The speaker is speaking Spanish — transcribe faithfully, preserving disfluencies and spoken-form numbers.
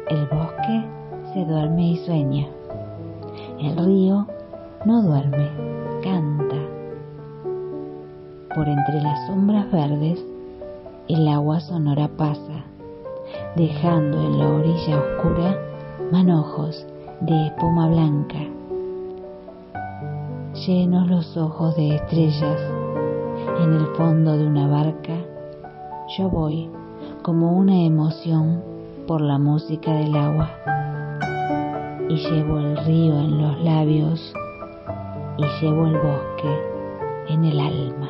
El bosque se duerme y sueña. El río no duerme, canta. Por entre las sombras verdes, el agua sonora pasa, dejando en la orilla oscura manojos de espuma blanca. Llenos los ojos de estrellas, en el fondo de una barca, yo voy como una emoción por la música del agua, y llevo el río en los labios, y llevo el bosque en el alma.